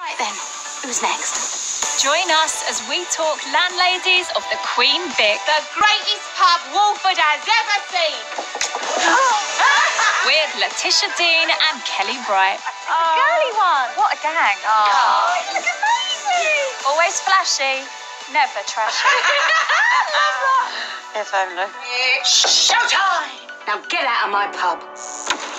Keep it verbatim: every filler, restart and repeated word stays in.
Right then, who's next? Join us as we talk landladies of the Queen Vic. The greatest pub Walford has ever seen. With Letitia Dean and Kellie Bright. It's a girly one. What a gang. Oh, Oh, you look amazing. always flashy, never trashy. If only. It's showtime. Now get out of my pub.